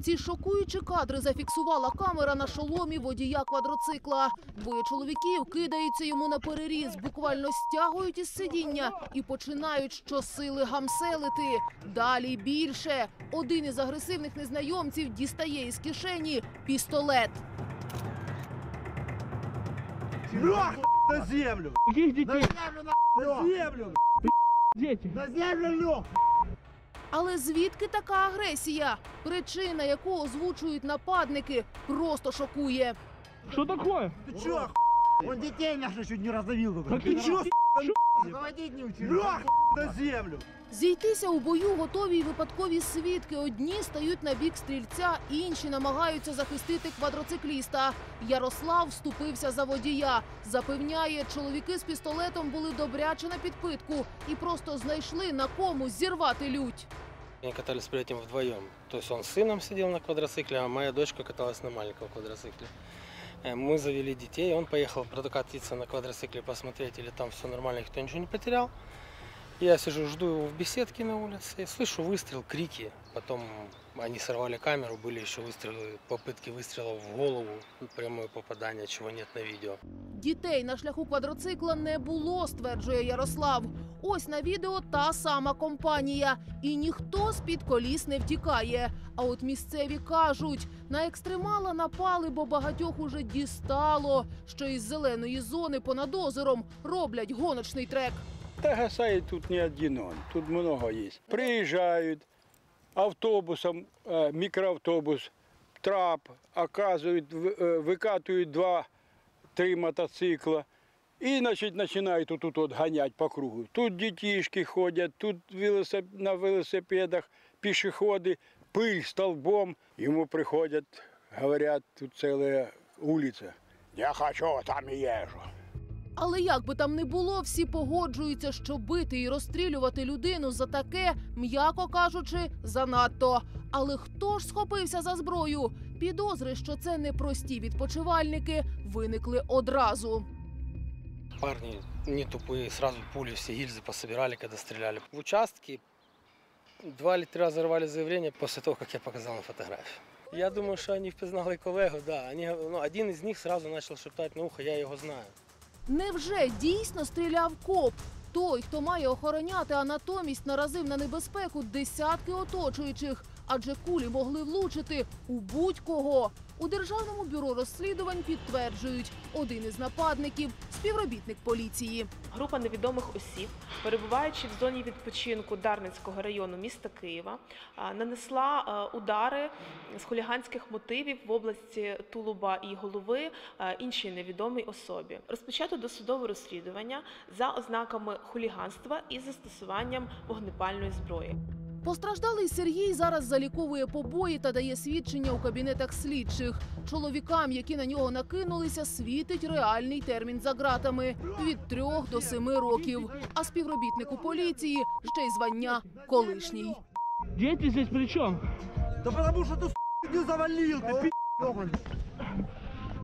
Ці шокуючі кадри зафіксувала камера на шоломі водія квадроцикла. Двоє чоловіків кидаються йому на переріз, буквально стягують із сидіння і починають щосили гамселити. Далі більше. Один із агресивних незнайомців дістає із кишені пістолет. Лёг, на землю! Каких детей? На землю! Дети. На землю, лёг! Але звідки така агресія? Причина, яку озвучують нападники, просто шокує. Что такое? Ты чё, он детей наших чуть не раздавил. Так ты чё, Заводить не учил. Лёг, на землю! Зійтися у бою готові й випадкові свідки. Одні стають на бік стрільця, інші намагаються захистити квадроцикліста. Ярослав вступився за водія. Запевняє, чоловіки з пістолетом були добряче на підпитку і просто знайшли на кому зірвати лють. Они катались при этом вдвоем. То есть он с сыном сидел на квадроцикле, а моя дочка каталась на маленьком квадроцикле. Мы завели детей, он поехал прокатиться на квадроцикле, посмотреть, или там все нормально, никто ничего не потерял. Я сижу, жду его в беседке на улице, и слышу выстрел, крики. Потом они сорвали камеру, были еще выстрелы, попытки выстрелов в голову, прямое попадание, чего нет на видео. Дітей на шляху квадроцикла не було, стверджує Ярослав. Ось на відео та сама компанія. І ніхто з-під коліс не втікає. А от місцеві кажуть, на екстремала напали, бо багатьох уже дістало, що із зеленої зони понад озером роблять гоночний трек. Да гасает тут не один он, тут много есть. Приезжают автобусом, микроавтобус, трап, оказывают, выкатывают 2-3 мотоцикла. И начинают тут вот гонять по кругу. Тут детишки ходят, тут на велосипедах пешеходы, пыль столбом. Ему приходят, говорят, тут целая улица. Я хочу, там и езжу. Але як би там не було, всі погоджуються, що бити і розстрілювати людину за таке, м'яко кажучи, занадто. Але хто ж схопився за зброю? Підозри, що це не прості відпочивальники, виникли одразу. Парни не тупые, сразу пули, все гильзы пособирали, когда стреляли. В участке 2 или 3 раза рвали заявление после того, как я показал на фотографию. Я думаю, что они впізнали колегу, да. Один из них сразу начал шептать на ухо, я его знаю. Невже дійсно стріляв коп? Той, хто має охороняти, а натомість наразив на небезпеку десятки оточуючих. Адже кулі могли влучити у будь-кого. У Державному бюро розслідувань підтверджують, один із нападників – співробітник поліції. Група невідомих осіб, перебуваючи в зоні відпочинку Дарницького району міста Києва, нанесла удари з хуліганських мотивів в області тулуба і голови іншій невідомій особі. Розпочато досудове розслідування за ознаками хуліганства і застосуванням вогнепальної зброї. Постраждалий Сергій зараз заліковує побої та дає свідчення у кабінетах слідчих. Чоловікам, які на нього накинулися, світить реальний термін за ґратами – від 3 до 7 років. А співробітнику поліції ще й звання колишній. Дети здесь при чем? Да потому что ты не завалил, ты пи***.